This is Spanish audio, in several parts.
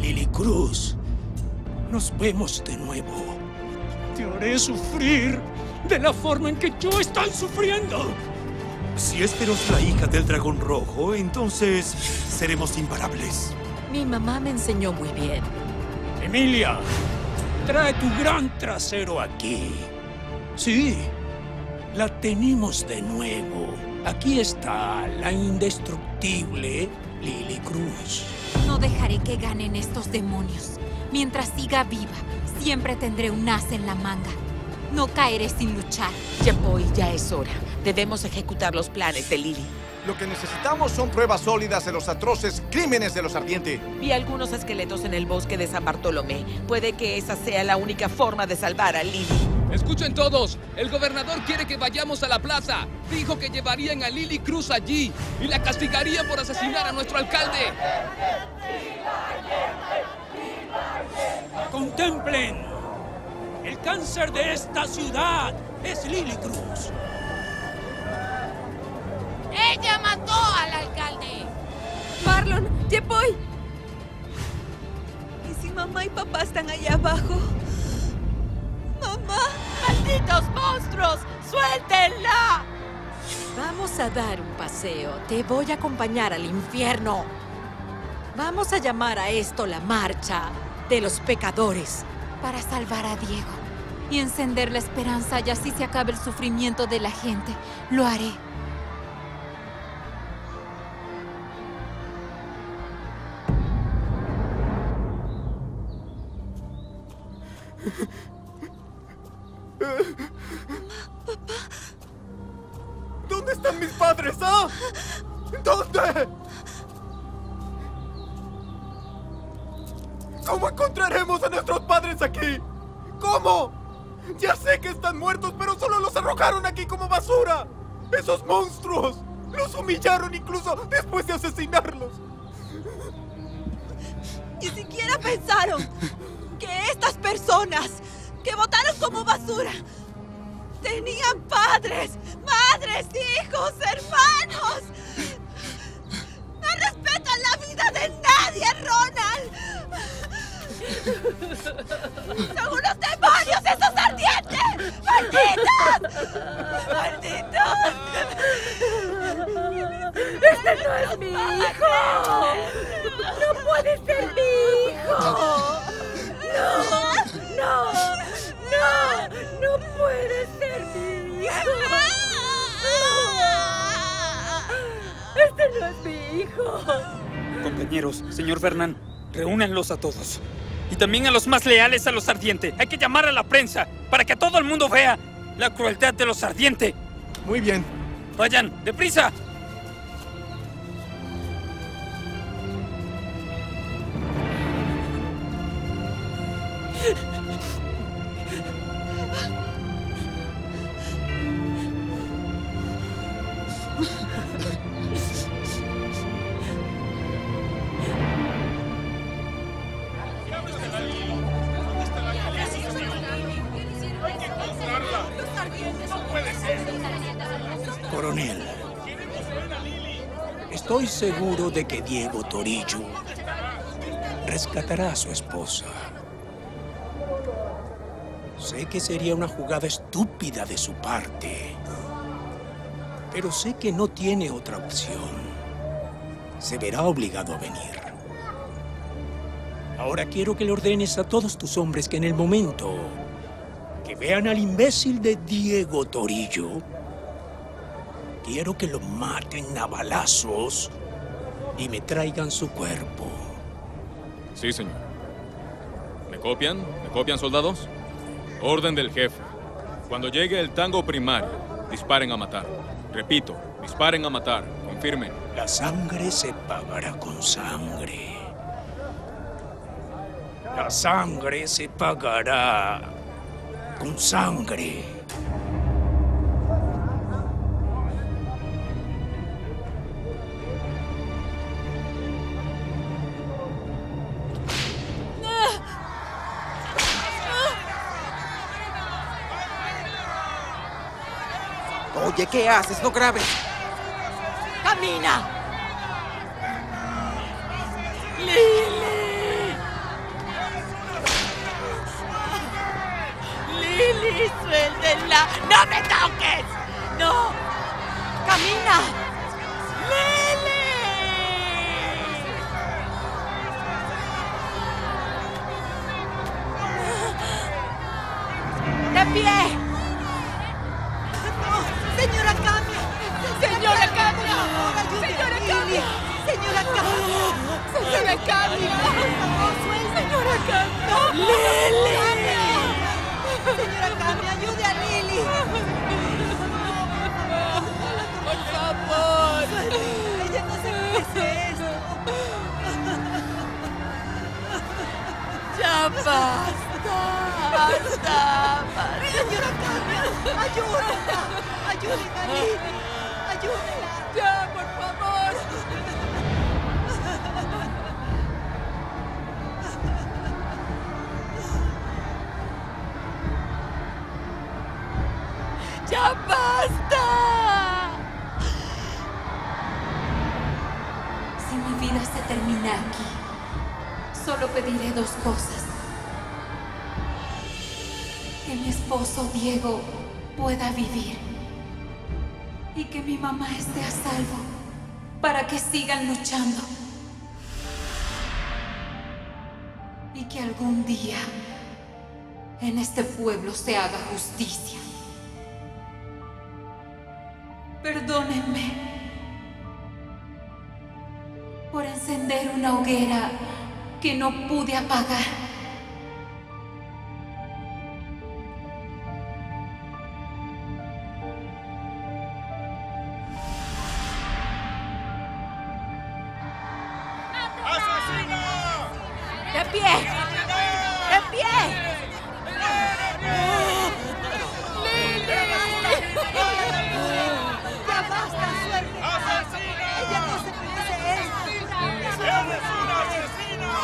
Lily Cruz, nos vemos de nuevo. Te haré sufrir de la forma en que yo estoy sufriendo. Si Esferos la hija del dragón rojo, entonces seremos imparables. Mi mamá me enseñó muy bien. Emilia, trae tu gran trasero aquí. Sí, la tenemos de nuevo. Aquí está la indestructible Lily Cruz. No dejaré que ganen estos demonios. Mientras siga viva, siempre tendré un as en la manga. No caeré sin luchar. Yepoy, ya es hora. Debemos ejecutar los planes de Lily. Lo que necesitamos son pruebas sólidas de los atroces crímenes de los Ardiente. Vi algunos esqueletos en el bosque de San Bartolomé. Puede que esa sea la única forma de salvar a Lily. Escuchen todos, el gobernador quiere que vayamos a la plaza. Dijo que llevarían a Lily Cruz allí y la castigarían por asesinar a nuestro alcalde. ¡Contemplen! El cáncer de esta ciudad es Lily Cruz. ¡Ella mató al alcalde! Marlon, Yepoy. ¿Y si mamá y papá están allá abajo? ¡Mamá! ¡Malditos monstruos! ¡Suéltenla! Vamos a dar un paseo. Te voy a acompañar al infierno. Vamos a llamar a esto la marcha de los pecadores. Para salvar a Diego y encender la esperanza y así se acabe el sufrimiento de la gente. Lo haré. Papá. ¿Dónde están mis padres, ah? ¿Dónde? ¿Cómo encontraremos a nuestros padres aquí? ¿Cómo? Ya sé que están muertos, pero solo los arrojaron aquí como basura. ¡Esos monstruos! Los humillaron incluso después de asesinarlos. Ni siquiera pensaron que estas personas que votaron como basura tenían padres, madres, hijos, hermanos. No respetan la vida de nadie, Ronald. ¡Son unos demonios esos ardientes! ¡Malditos! ¡Malditos! ¡Este no es mi hijo! ¡No puede ser mi hijo! ¡No! ¡No puede ser mi hijo! ¡Este no es mi hijo! Compañeros, señor Fernán, reúnanlos a todos. Y también a los más leales a los Ardiente. Hay que llamar a la prensa para que todo el mundo vea la crueldad de los Ardiente. Muy bien. Vayan, deprisa. Coronel, estoy seguro de que Diego Torillo rescatará a su esposa. Sé que sería una jugada estúpida de su parte, pero sé que no tiene otra opción. Se verá obligado a venir. Ahora quiero que le ordenes a todos tus hombres que en el momento que vean al imbécil de Diego Torillo, quiero que lo maten a balazos y me traigan su cuerpo. Sí, señor. ¿Me copian? ¿Me copian, soldados? Orden del jefe. Cuando llegue el tango primario, disparen a matar. Repito, disparen a matar. Confirmen. La sangre se pagará con sangre. La sangre se pagará con sangre. Oye, ¿qué haces? No grabes. ¡Camina! ¡Lily! ¡Lili, suéltenla! ¡No me toques! ¡No! ¡Camina! ¡Lili! ¡De pie! ¡No! ¡Señora Camia! ¡Señora Camia! ¡Señora Camia! ¡Señora Camia! ¡Señora Camia! ¡Señora Camia! ¡Lili! ¡Señora Camia, ayude a Lili! ¡Por favor! Ella no se merece esto. ¡Ya basta! ¡Basta! Señora Camia, ayúdenla. Ayuden a Lili. Ayúdenla. ¡Ya, por favor! ¡Ya basta! Si mi vida se termina aquí, solo pediré dos cosas. Que mi esposo Diego pueda vivir y que mi mamá esté a salvo para que sigan luchando. Y que algún día en este pueblo se haga justicia. Perdónenme por encender una hoguera que no pude apagar. ¡De pie! ¡De pie! Ya basta, suerte. Ella no se merece esto. ¡Eres una asesina!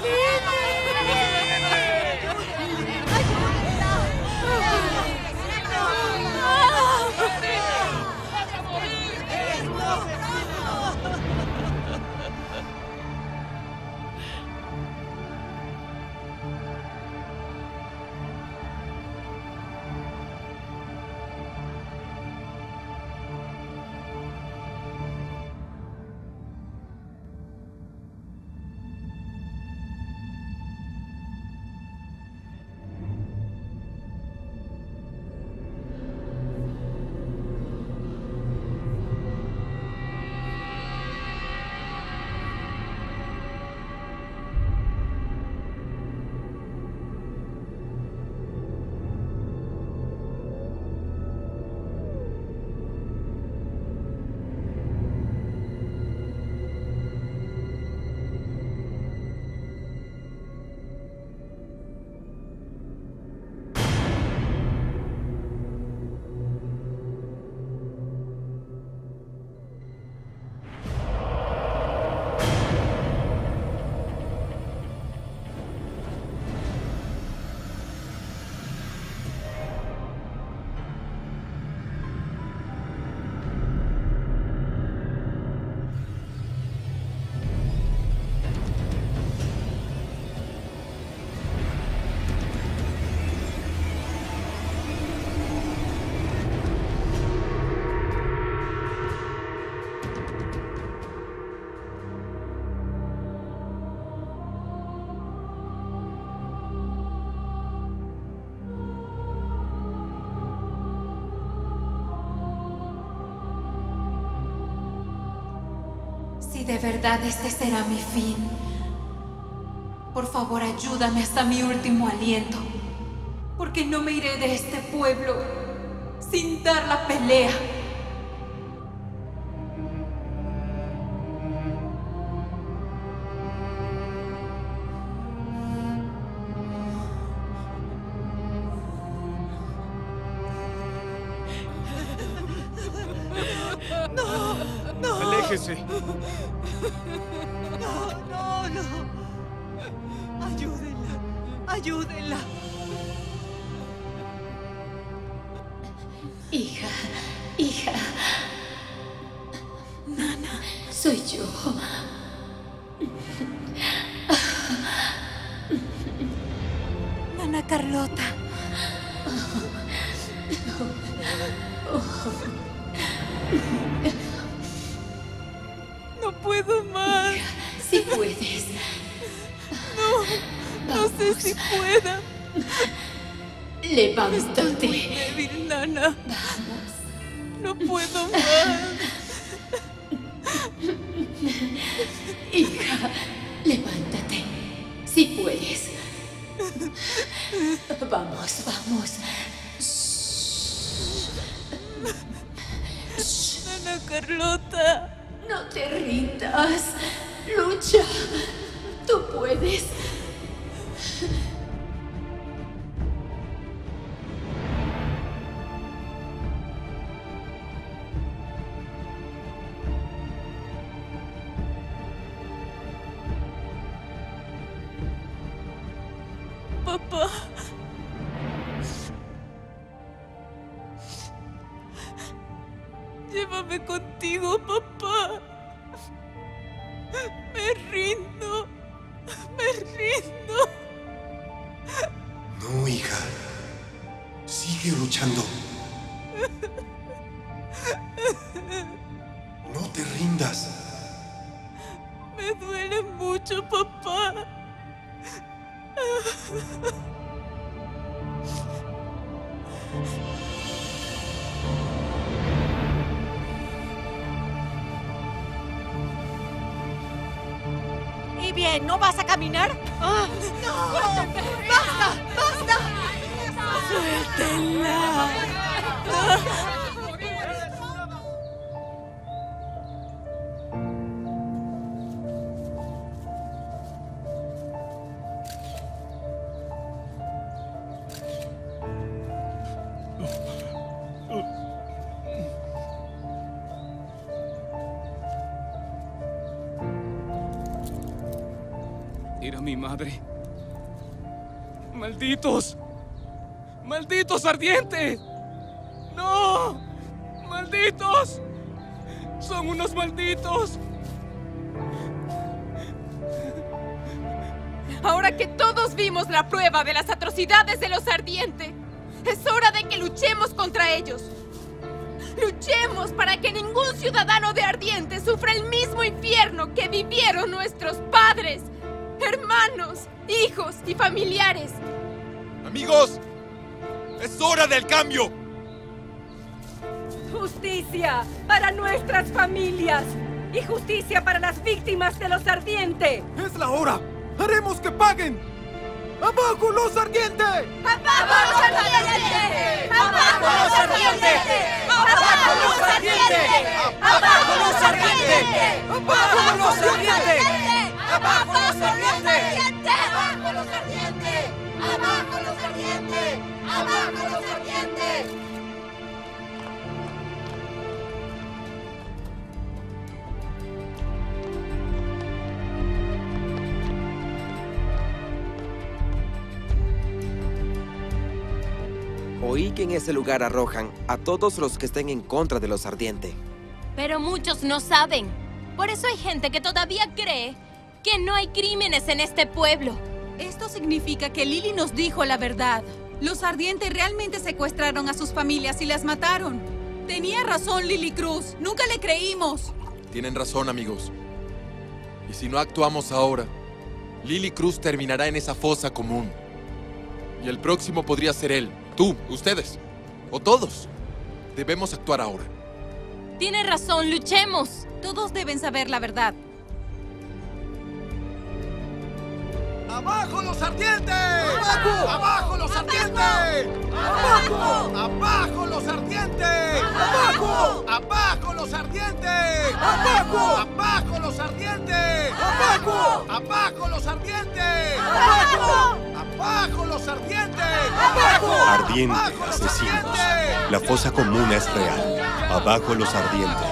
Si de verdad este será mi fin, por favor ayúdame hasta mi último aliento, porque no me iré de este pueblo sin dar la pelea. Aléjese. No. Ayúdenla. Hija. Nana, soy yo. Nana Carlota. No puedo más. Si puedes. No sé si pueda. Levántate. Estoy muy débil, Nana. Vamos. No puedo más. Hija, levántate. Si puedes. Vamos, vamos. Nana Carlota. No te rindas. Lucha. Tú puedes. Papá. Llévame contigo, papá. Me rindo. Me rindo. No, hija. Sigue luchando. No te rindas. Me duele mucho, papá. Y bien, ¿no vas a caminar? ¡Ah! ¡No! ¡Basta! ¡Basta! ¡Suéltenla! Era mi madre. ¡Malditos! ¡Malditos ardientes! ¡No! ¡Malditos! ¡Son unos malditos! Ahora que todos vimos la prueba de las atrocidades de los ardientes, es hora de que luchemos contra ellos. Luchemos para que ningún ciudadano de Ardiente sufra el mismo infierno que vivieron nuestros padres, hermanos, hijos y familiares. Amigos, es hora del cambio. Justicia para nuestras familias y justicia para las víctimas de los Ardientes. ¡Es la hora! ¡Haremos que paguen! ¡Abajo los ardientes! ¡Abajo los Ardientes! ¡Abajo los Ardientes! ¡Abajo los Ardientes! ¡Abajo los Ardientes! ¡Abajo los ardientes! ¡Abajo los Ardientes! ¡Abajo los ardientes! ¡Abajo los ardientes! ¡Abajo los ardientes! Oí que en ese lugar arrojan a todos los que estén en contra de los ardientes. Pero muchos no saben. Por eso hay gente que todavía cree que no hay crímenes en este pueblo. Esto significa que Lily nos dijo la verdad. Los ardientes realmente secuestraron a sus familias y las mataron. Tenía razón Lily Cruz. Nunca le creímos. Tienen razón, amigos. Y si no actuamos ahora, Lily Cruz terminará en esa fosa común. Y el próximo podría ser él. Tú, ustedes, o todos. Debemos actuar ahora. Tiene razón, luchemos. Todos deben saber la verdad. ¡Abajo los ardientes! ¡Abajo! ¡Abajo los ardientes! ¡Abajo! ¡Abajo los ardientes! ¡Abajo! ¡Abajo los ardientes! ¡Abajo! ¡Abajo los ardientes! ¡Abajo! ¡Abajo los ardientes! ¡Abajo! ¡Abajo los ardientes! ¡Abajo! Ardiente, ¡Abajo los asesinos. ardientes! La fosa común es real. Abajo los ardientes.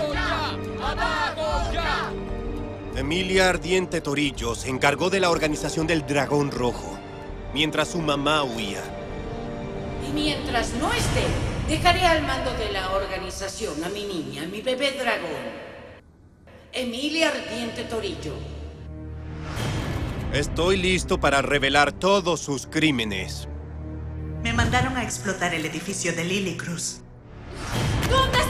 Emilia Ardiente Torillo se encargó de la organización del Dragón Rojo, mientras su mamá huía. Y mientras no esté, dejaré al mando de la organización a mi niña, mi bebé dragón, Emilia Ardiente Torillo. Estoy listo para revelar todos sus crímenes. Me mandaron a explotar el edificio de Lily Cruz. ¿Dónde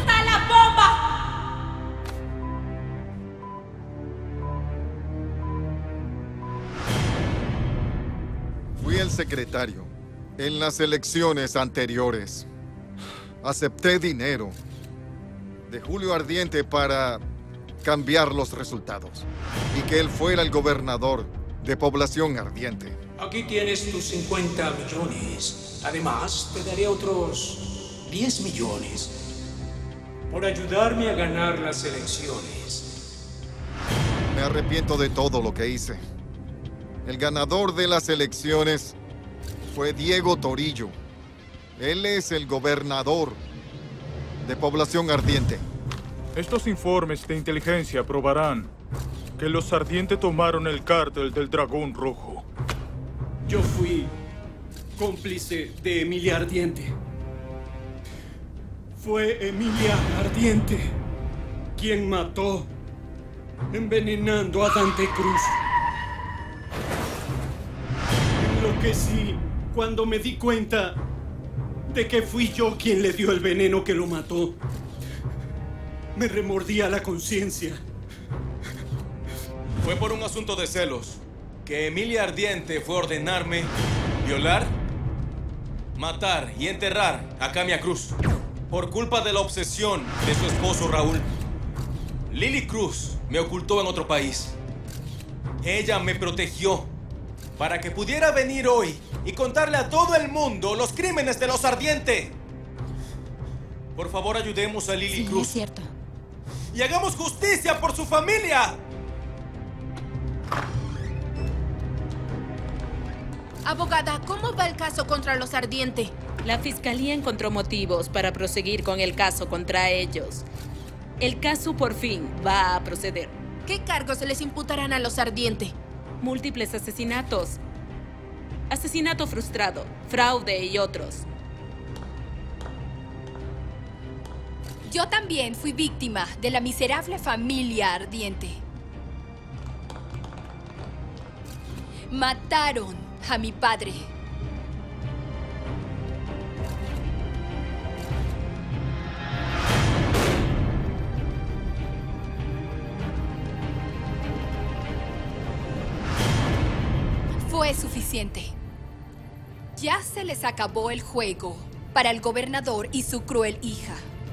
el secretario. En las elecciones anteriores, acepté dinero de Julio Ardiente para cambiar los resultados y que él fuera el gobernador de Población Ardiente. Aquí tienes tus 50 millones. Además, te daré otros 10 millones por ayudarme a ganar las elecciones. Me arrepiento de todo lo que hice. El ganador de las elecciones fue Diego Torillo. Él es el gobernador de Población Ardiente. Estos informes de inteligencia probarán que los Ardiente tomaron el cártel del Dragón Rojo. Yo fui cómplice de Emilia Ardiente. Fue Emilia Ardiente quien mató, envenenando a Dante Cruz. Enloquecí cuando me di cuenta de que fui yo quien le dio el veneno que lo mató. Me remordía la conciencia. Fue por un asunto de celos que Emilia Ardiente fue a ordenarme violar, matar y enterrar a Camia Cruz por culpa de la obsesión de su esposo Raúl. Lily Cruz me ocultó en otro país. Ella me protegió para que pudiera venir hoy y contarle a todo el mundo los crímenes de los Ardiente. Por favor, ayudemos a Lily Cruz. Es cierto. Y hagamos justicia por su familia. Abogada, ¿cómo va el caso contra los Ardiente? La fiscalía encontró motivos para proseguir con el caso contra ellos. El caso por fin va a proceder. ¿Qué cargos se les imputarán a los Ardiente? Múltiples asesinatos. Asesinato frustrado, fraude y otros. Yo también fui víctima de la miserable familia Ardiente. Mataron a mi padre. Fue suficiente. Ya se les acabó el juego para el gobernador y su cruel hija.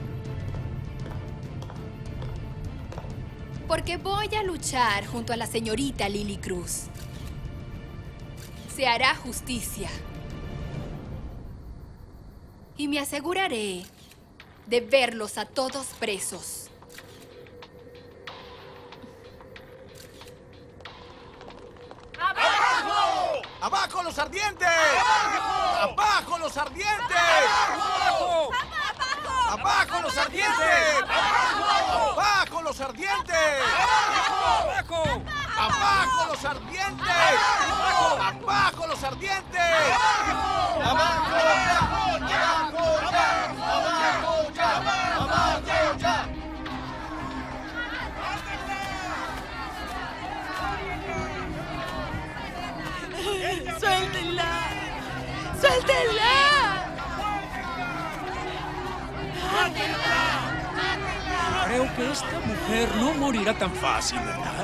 Porque voy a luchar junto a la señorita Lily Cruz. Se hará justicia. Y me aseguraré de verlos a todos presos. ¡Abajo! ¡Abajo los Ardientes! ¡Abajo! ¡Abajo los Ardientes! ¡Abajo! ¡Abajo los Ardientes! ¡Abajo! ¡Abajo los Ardientes! ¡Abajo! ¡Abajo los Ardientes! ¡Abajo los Ardientes! ¡Abajo! ¡Abajo ya! ¡Abajo ya! ¡Abajo ya! ¡Suéltenla! ¡Suéltenla! Creo que esta mujer no morirá tan fácil, ¿verdad?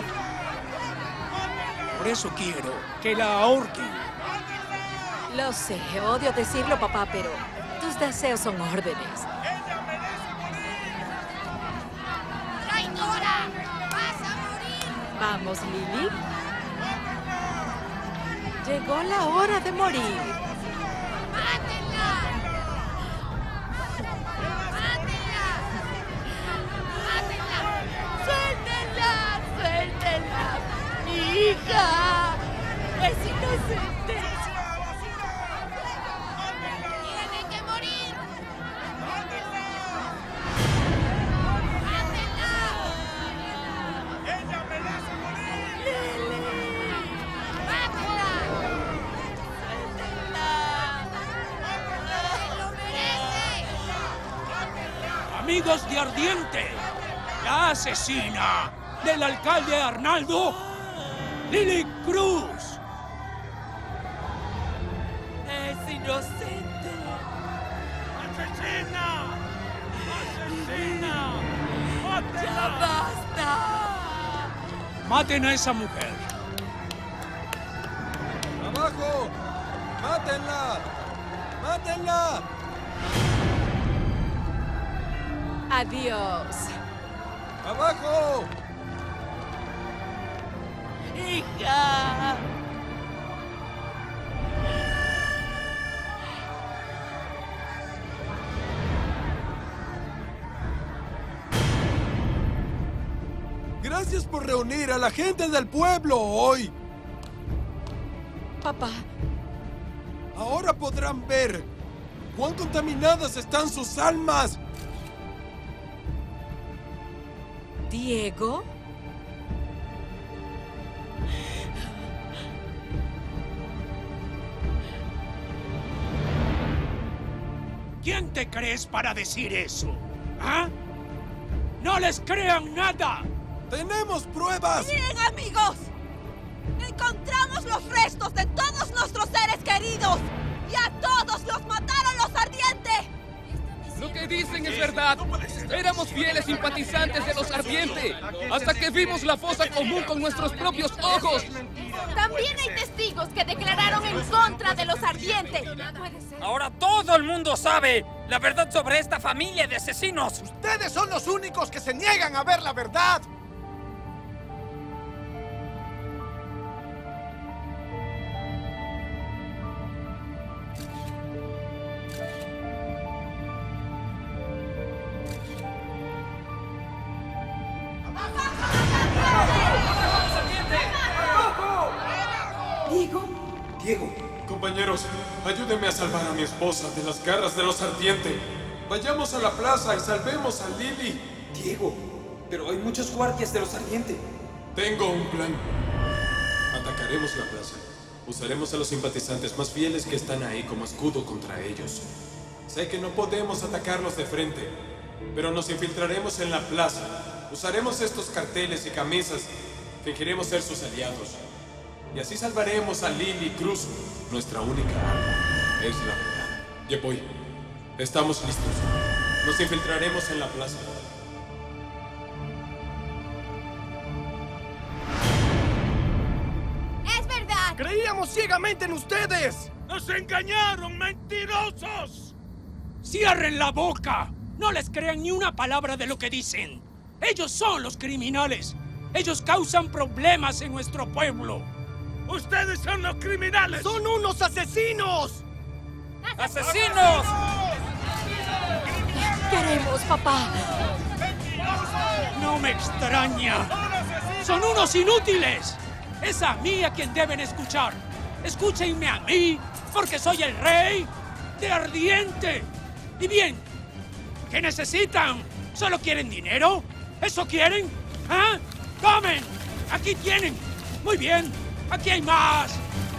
Por eso quiero que la ahorquen. Lo sé, odio decirlo, papá, pero tus deseos son órdenes. ¡Traidora! ¡Vas a morir! Vamos, Lily. Llegó la hora de morir. ¡Mátenla! ¡Suéltenla! ¡Suéltenla! ¡Mi hija! ¡Es inocente! ¡Tiene que morir! ¡Mátenla! ¡Ella merece morir! ¡Lily! ¡Mátenla! ¡Suéltenla! ¡Se lo merece! Amigos de Ardiente, la asesina del alcalde Arnaldo, Lily Cruz. ¡Es inocente! ¡Asesina! ¡Asesina! ¡Ya basta! Maten a esa mujer. ¡Abajo! ¡Mátenla! ¡Mátenla! Adiós. ¡Abajo! ¡Hija! Gracias por reunir a la gente del pueblo hoy. Papá. Ahora podrán ver cuán contaminadas están sus almas. ¿Diego? ¿Quién te crees para decir eso? ¿Ah? ¡No les crean nada! ¡Tenemos pruebas! ¡Miren, amigos! Encontramos los restos de todos nuestros seres queridos y a todos los mataron los ardientes. Lo que dicen es verdad. Éramos fieles simpatizantes de los ardientes hasta que vimos la fosa común con nuestros propios ojos. También hay testigos que declararon en contra de los ardientes. Ahora todo el mundo sabe la verdad sobre esta familia de asesinos. Ustedes son los únicos que se niegan a ver la verdad. Diego. Compañeros, ayúdenme a salvar a mi esposa de las garras de los ardientes. Vayamos a la plaza y salvemos a Lily. Diego, pero hay muchos guardias de los ardientes. Tengo un plan. Atacaremos la plaza. Usaremos a los simpatizantes más fieles que están ahí como escudo contra ellos. Sé que no podemos atacarlos de frente, pero nos infiltraremos en la plaza. Usaremos estos carteles y camisas. Fingiremos ser sus aliados. Y así salvaremos a Lily Cruz. Nuestra única arma es la verdad. Ya voy. Estamos listos. Nos infiltraremos en la plaza. ¡Es verdad! ¡Creíamos ciegamente en ustedes! ¡Nos engañaron, mentirosos! ¡Cierren la boca! No les crean ni una palabra de lo que dicen. Ellos son los criminales. Ellos causan problemas en nuestro pueblo. ¡Ustedes son los criminales! ¡Son unos asesinos! ¡Asesinos! Queremos, papá. No me extraña. ¡Son unos inútiles! Es a mí a quien deben escuchar. Escúchenme a mí, porque soy el rey de Ardiente. Y bien, ¿qué necesitan? ¿Solo quieren dinero? ¿Eso quieren? ¿Ah? ¡Tomen! ¡Aquí tienen! Muy bien. ¡Aquí hay más!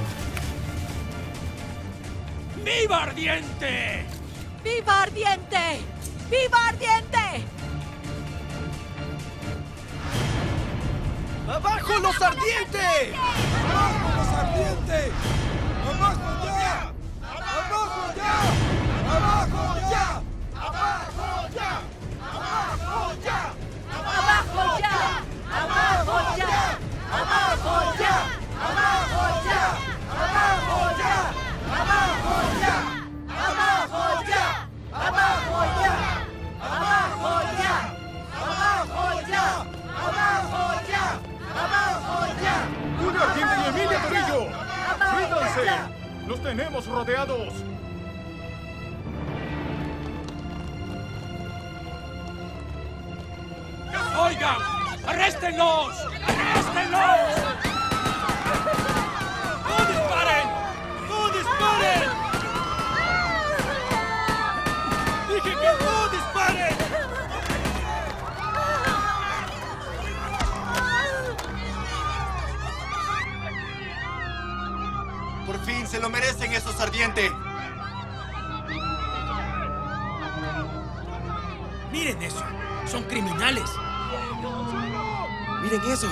¡Viva Ardiente! ¡Viva Ardiente! ¡Viva Ardiente! ¡Abajo los ardientes! ¡Abajo los ardientes! ¡Abajo ya! ¡Abajo ya! ¡Abajo ya! ¡Abajo ya! ¡Abajo ya! ¡Abajo ya! ¡Abajo ya! ¡Abajo ya! ¡Abajo ya! ¡Abajo ya! ¡Abajo ya! ¡Abajo ya! ¡Abajo ya! ¡Abajo ya! ¡Abajo ya! ¡Abajo ya! ¡Abajo ya! ¡Julio Ardiente y Emilia Torillo! ¡Abajo ¡Ríndanse! ya! ¡Los tenemos rodeados! ¡Oigan! ¡Arréstenlos! ¡Arréstenlos! ¡No disparen! ¡No disparen! ¡Dije que no disparen! Por fin se lo merecen esos ardientes. Miren eso. Son criminales. Miren eso.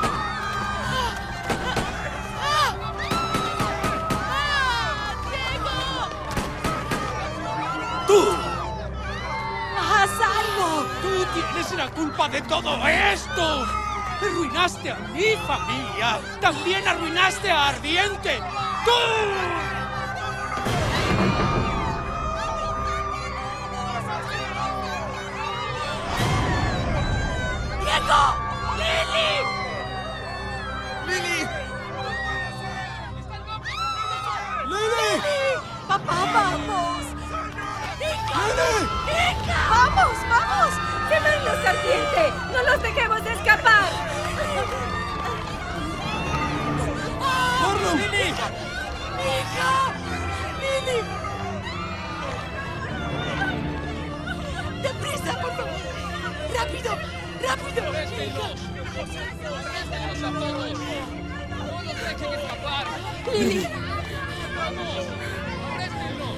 ¡Tú! ¡A salvo! ¡Tú tienes la culpa de todo esto! ¡Arruinaste a mi familia! ¡También arruinaste a Ardiente! ¡Tú! ¡Diego! ¡Lily! ¡Lily! ¡Lily! ¡Papá, vamos! ¡Hija! ¡Lily! ¡Hija! ¡Vamos, vamos! ¡Se van los ardientes! ¡No los dejemos escapar! ¡Orlum! ¡Lily! ¡Hija! ¡Lily! ¡Deprisa, por favor! ¡Rápido! ¡Rápido! ¡Arréstenlos! ¡Arréstenlos a todos! ¡No los dejen escapar! ¡Lily! ¡Vamos! ¡Arréstenlos!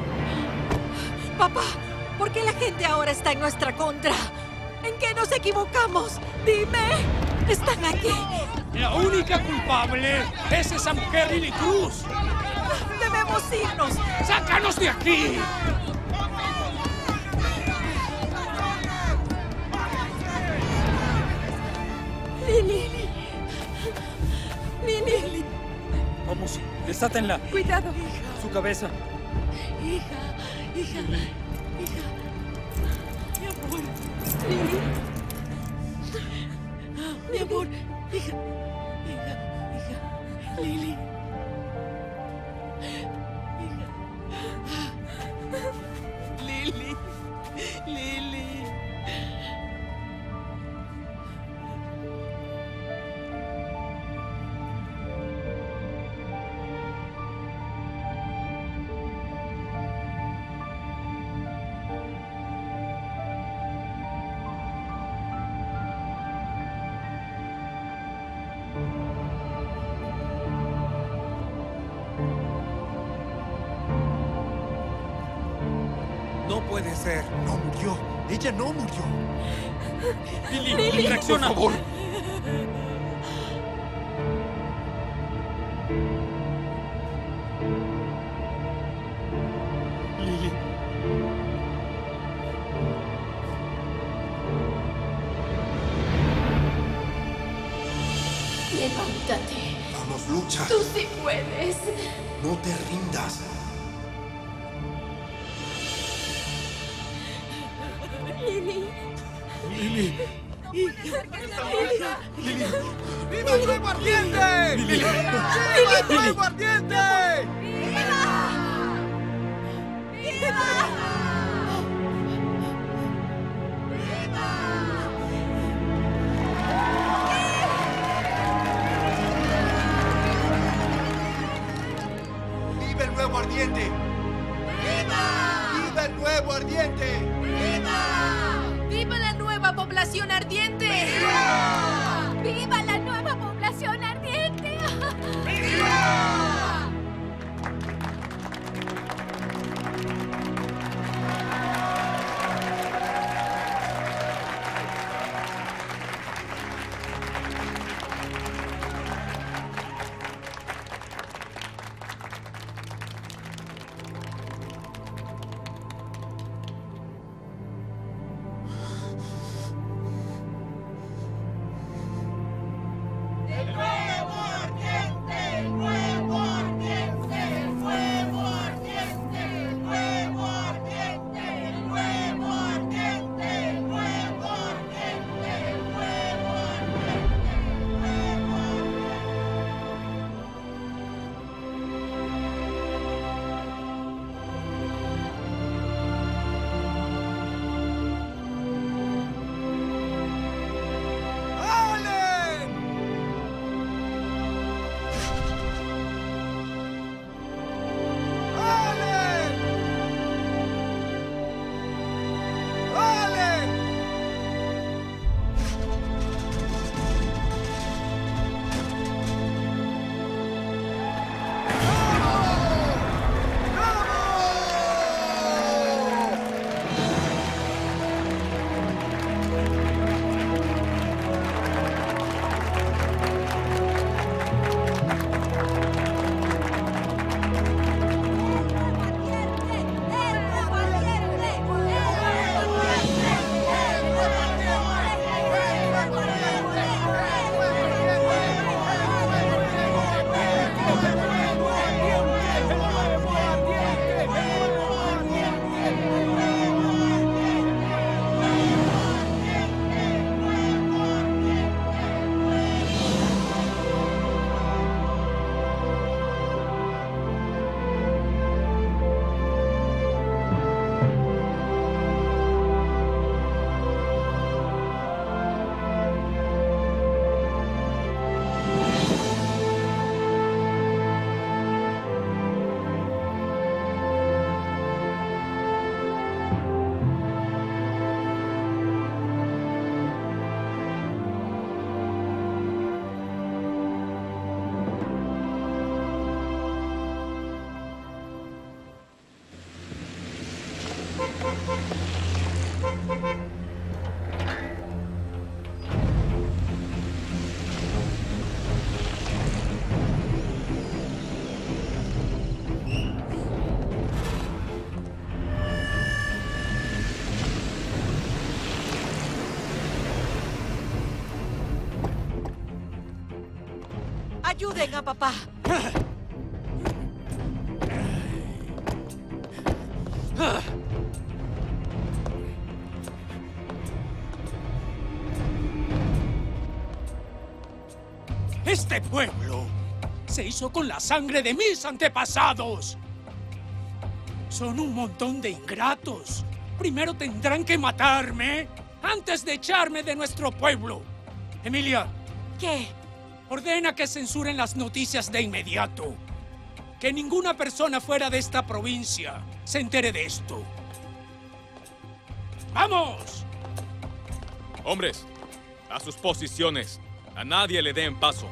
Papá, ¿por qué la gente ahora está en nuestra contra? ¿En qué nos equivocamos? Dime. Están aquí. La única culpable es esa mujer Lily Cruz. Debemos irnos. ¡Sácanos de aquí! Lily. Lily. Vamos, desátenla. Cuidado. Su cabeza. Hija. Mi amor. Lily. Mi amor. Hija. Lily. Lily. No puede ser. No murió. Ella no murió. Lily, reacciona. Por favor. Lily. Levántate. Vamos, lucha. Tú sí puedes. No te rindas. Lily. Lily. Lily. ¡Viva el nuevo ardiente! Lily. ¡Viva el nuevo ardiente! ¡Viva el nuevo ardiente! ¡Viva el nuevo ardiente! ¡Viva la nueva población ardiente! ¡Viva! ¡Viva la nueva población ardiente! ¡Viva! Ayuden a papá. Este pueblo se hizo con la sangre de mis antepasados. Son un montón de ingratos. Primero tendrán que matarme antes de echarme de nuestro pueblo. Emilia. ¿Qué? Ordena que censuren las noticias de inmediato. Que ninguna persona fuera de esta provincia se entere de esto. ¡Vamos! Hombres, a sus posiciones. A nadie le den paso.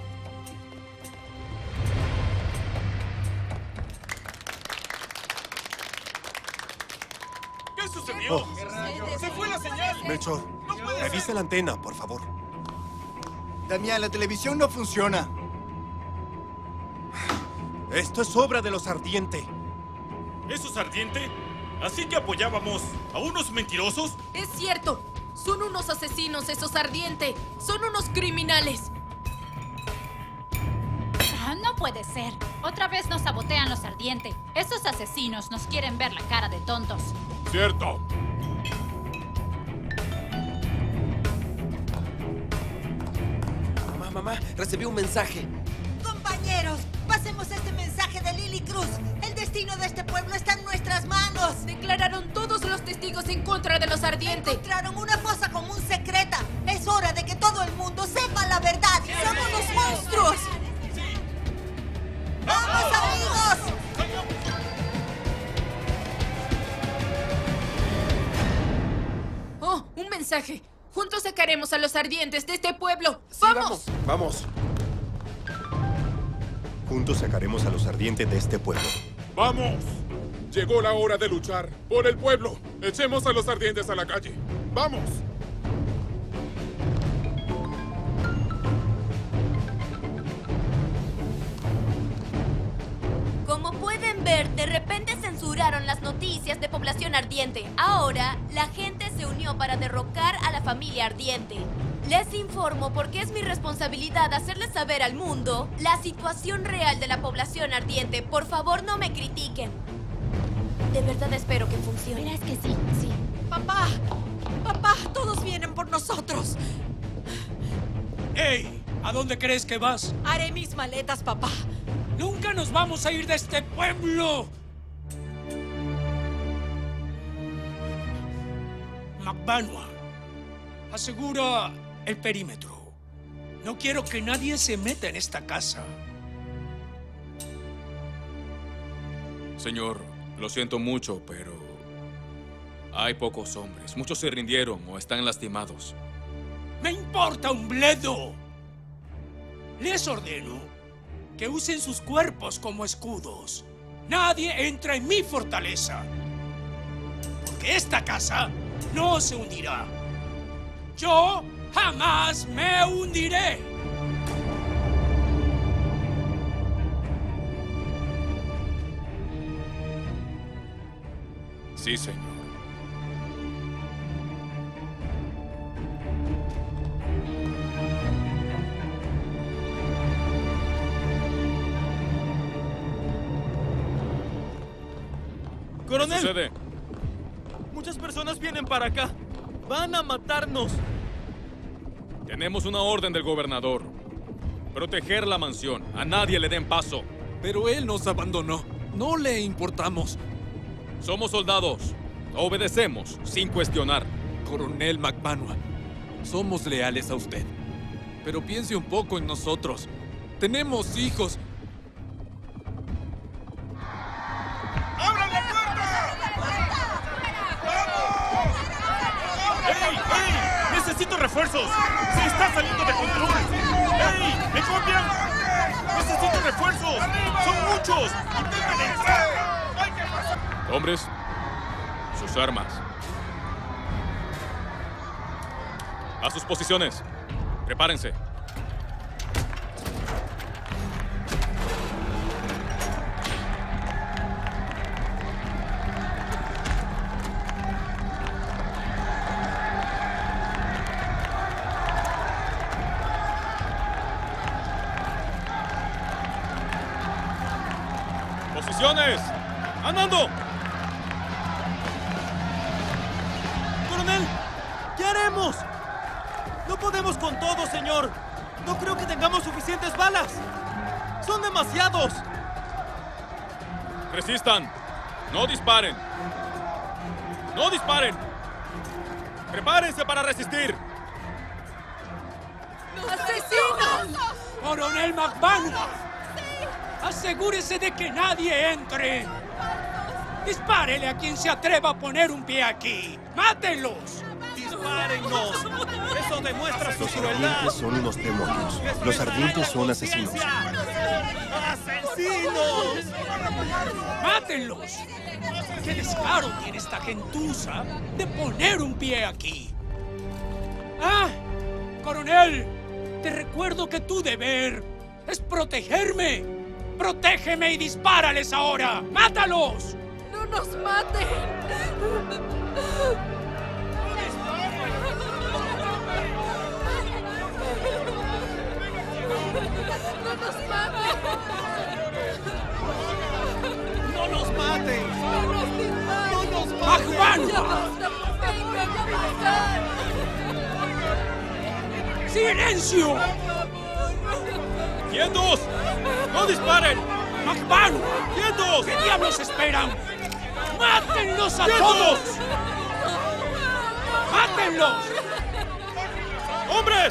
¿Qué sucedió? ¡Se fue la señal! Melchor, revisa la antena, por favor. Damián, la televisión no funciona. Esto es obra de los Ardiente. ¿Esos Ardiente? ¿Así que apoyábamos a unos mentirosos? Es cierto. Son unos asesinos esos Ardiente. Son unos criminales. No puede ser. Otra vez nos sabotean los Ardiente. Esos asesinos nos quieren ver la cara de tontos. Cierto. Mamá, recibí un mensaje. Compañeros, pasemos este mensaje de Lily Cruz. El destino de este pueblo está en nuestras manos. Declararon todos los testigos en contra de los Ardiente. Encontraron una fosa común secreta. Es hora de que todo el mundo sepa la verdad. ¡Somos los monstruos! ¡Vamos, amigos! Oh, un mensaje. Juntos sacaremos a los Ardientes de este pueblo. Sí, ¡Vamos! Vamos. Juntos sacaremos a los Ardientes de este pueblo. ¡Vamos! Llegó la hora de luchar por el pueblo. Echemos a los Ardientes a la calle. ¡Vamos! Como pueden ver, de repente censuraron las noticias de Población Ardiente. Ahora, la gente se unió para derrocar a la familia Ardiente. Les informo porque es mi responsabilidad hacerles saber al mundo la situación real de la población ardiente. Por favor, no me critiquen. De verdad espero que funcione. Verás que sí, sí. Papá, papá, todos vienen por nosotros. ¡Ey! ¿A dónde crees que vas? Haré mis maletas, papá. ¡Nunca nos vamos a ir de este pueblo! McBanua, asegura el perímetro. No quiero que nadie se meta en esta casa. Señor, lo siento mucho, pero hay pocos hombres. Muchos se rindieron o están lastimados. ¡Me importa un bledo! Les ordeno que usen sus cuerpos como escudos. Nadie entra en mi fortaleza. Porque esta casa no se hundirá. Yo jamás me hundiré. Sí, señor. ¡Coronel! ¿Qué sucede? Muchas personas vienen para acá. Van a matarnos. Tenemos una orden del gobernador. Proteger la mansión. A nadie le den paso. Pero él nos abandonó. No le importamos. Somos soldados. Obedecemos sin cuestionar. Coronel McBanua, somos leales a usted. Pero piense un poco en nosotros. Tenemos hijos. ¡Abran la puerta! ¡Vamos! ¡Ey! ¡Ey! ¡Necesito refuerzos! ¡Se está saliendo de control! ¡Ey! ¡Me copian! ¡Necesito refuerzos! ¡Son muchos! ¡Intenten entrar! Hombres, sus armas. A sus posiciones. Prepárense. ¡Posiciones! ¡Andando! ¡Coronel! ¿Qué haremos? No podemos con todo, señor. No creo que tengamos suficientes balas. ¡Son demasiados! Resistan. No disparen. ¡No disparen! ¡Prepárense para resistir! ¡Asesinos! ¡Coronel McManus! ¡Asegúrese de que nadie entre! ¡Dispárele a quien se atreva a poner un pie aquí! ¡Mátenlos! ¡Dispárennos! ¡Eso demuestra su Los crueldad! ardientes son unos demonios. Los ardientes son asesinos. ¡Asesinos! ¡Mátenlos! ¡Qué descaro tiene esta gentuza de poner un pie aquí! ¡Ah! ¡Coronel! Te recuerdo que tu deber es protegerme. ¡Protégeme y dispárales ahora! ¡Mátalos! ¡No nos maten! ¡No nos maten! ¡No nos maten! ¡No nos disparen! ¡No nos maten! ¡Magbanua! ¡Ya basta! ¡Vengan a matar! ¡Silencio! ¡Quietos! ¡No disparen! ¡Magbanua! ¡Quietos! ¿Qué diablos esperan? ¡Mátenlos a ¡Quietos! todos! ¡Mátenlos! ¡Hombres!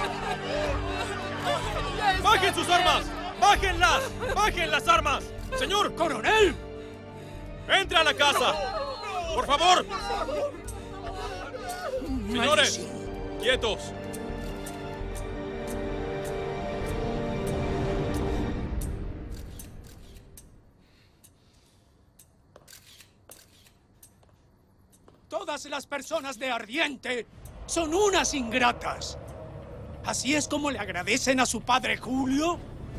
¡Bajen sus armas! ¡Bájenlas! ¡Bajen las armas! ¡Señor! ¡Coronel! ¡Entre a la casa! ¡Por favor! Señores, quietos. Todas las personas de Ardiente son unas ingratas. ¿Así es como le agradecen a su padre Julio?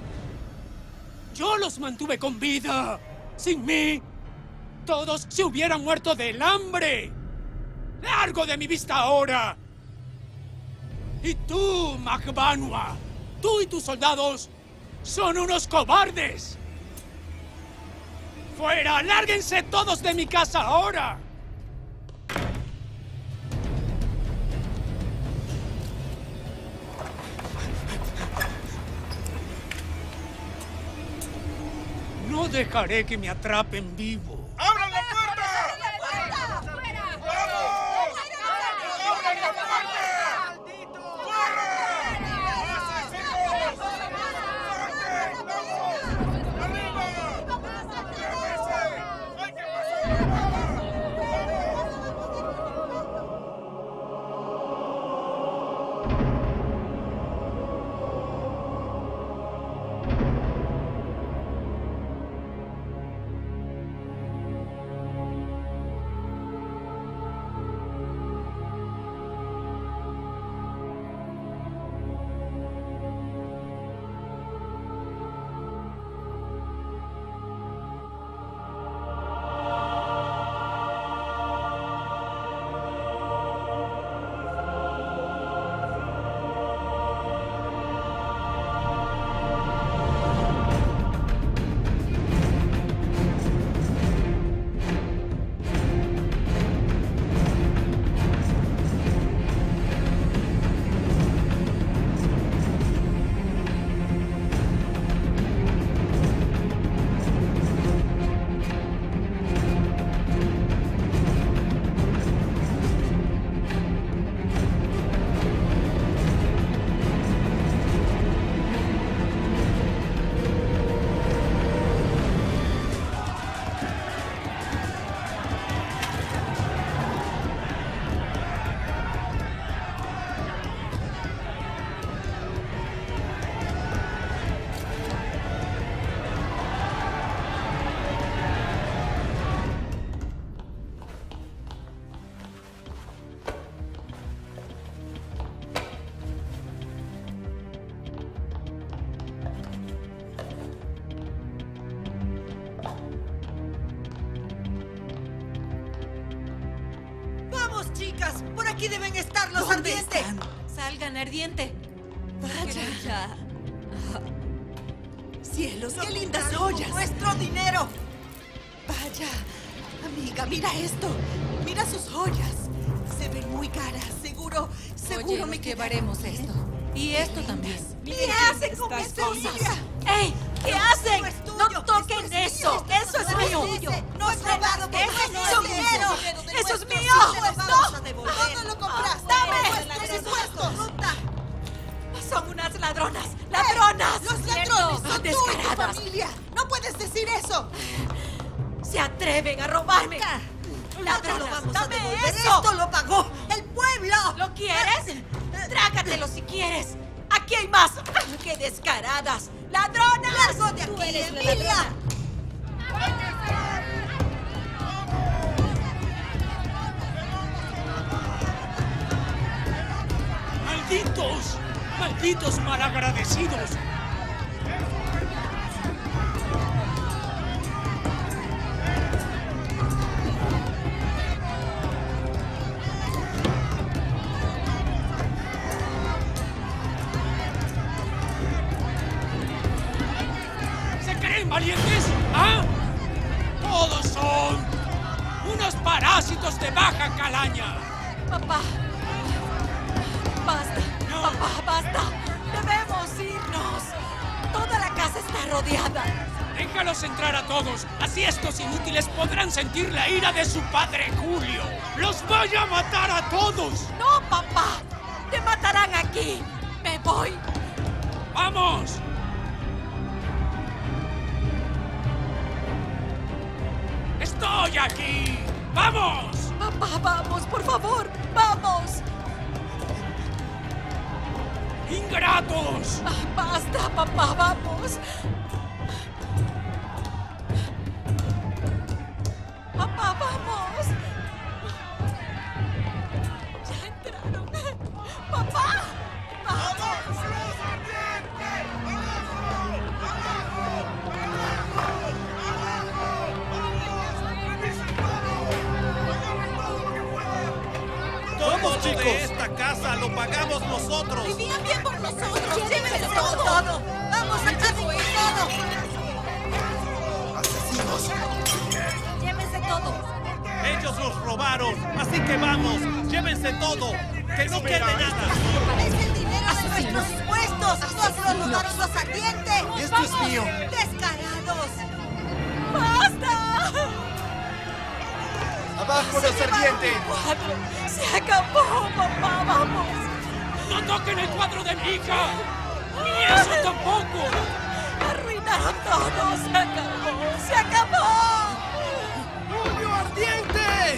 Yo los mantuve con vida. Sin mí, todos se hubieran muerto del hambre. ¡Largo de mi vista ahora! Y tú, Magbanua, tú y tus soldados son unos cobardes. ¡Fuera! ¡Lárguense todos de mi casa ahora! No dejaré que me atrapen vivo. ¡Abran la puerta! chicas! ¡Por aquí deben estar los ardientes! Salgan, Ardiente. ¡Vaya! ¡Cielos, qué lindas joyas! ¡Nuestro dinero! ¡Vaya! Amiga, mira esto. Mira sus joyas. Se ven muy caras. Seguro Oye, me llevaremos esto. Y esto también. ¿Qué hacen con estas cosas? ¡Ey! ¿Qué hacen? ¡No toquen eso! ¡Eso es mío! ¡No es robado! ¡Eso es mío! ¡Eso es mío! ¡No! ¿Dónde lo compraste? ¡Dame! ¡Presupuestos! Son unas ladronas. ¡Ladronas! ¡Los ladrones son tú y tu descaradas! familia! ¡No puedes decir eso! ¡Se atreven a robarme! ¡Ladronas! ¡Dame ¡Devolver eso! ¡Esto lo pagó el pueblo! ¿Lo quieres? Trágatelo si quieres. ¡Aquí hay más! ¡Qué descaradas! ¡Ladronas! ¡Largo de aquí, Emilia! ¡Malditos! ¡Malditos malagradecidos! ¿Se creen valientes? ¿Ah? Todos son unos parásitos de baja calaña. Papá. Basta. No. Papá, basta. Debemos irnos. Toda la casa está rodeada. Déjalos entrar a todos. Así estos inútiles podrán sentir la ira de su padre Julio. ¡Los voy a matar a todos! No, papá. Te matarán aquí. Me voy. ¡Vamos! ¡Estoy aquí! ¡Vamos! Papá, vamos, por favor. Vamos. ¡Ingratos! Basta, papá, vamos. Papá, vamos. Ya entraron. Papá, vamos. Todo de esta casa lo pagamos nosotros. Vivían bien por nosotros. Llévense todo. Vamos a acabar con todo. ¡Asesinos! Llévense todo. Ellos los robaron, así que vamos, llévense todo, que no quede nada. Es el dinero de nuestros impuestos. Nos lo robaron los ardientes. ¡Esto es mío! ¡Descarados! ¡Basta! ¡Abajo los ardientes! ¡Se acabó, papá! ¡Vamos! ¡No toquen el cuadro de mi hija! ¡Ni eso tampoco! ¡Arruinaron todo! ¡Se acabó! ¡Se acabó! ¡Julio ardiente!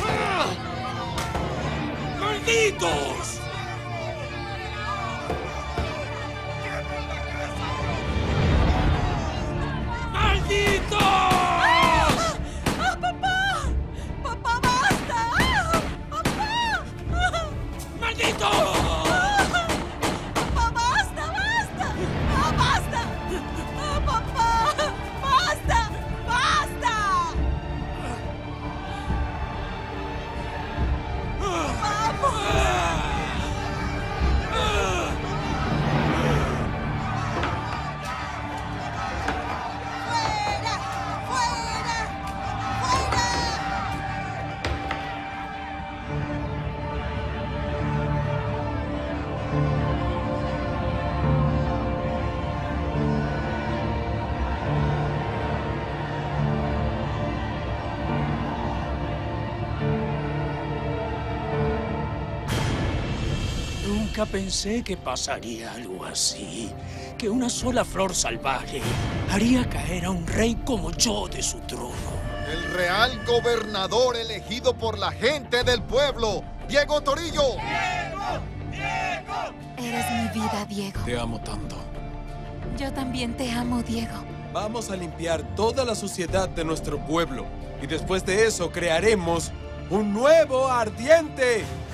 ¡Malditos! ¡Malditos! ¡Papá, basta! ¡Papá! ¡Malditos! ¡Papá, basta! ¡Basta! ¡Papá! ¡Basta! ¡Basta! Nunca pensé que pasaría algo así. Que una sola flor salvaje haría caer a un rey como yo de su trono. El real gobernador elegido por la gente del pueblo, Diego Torillo. Eres mi vida, Diego. Te amo tanto. Yo también te amo, Diego. Vamos a limpiar toda la suciedad de nuestro pueblo. Y después de eso crearemos un nuevo ardiente.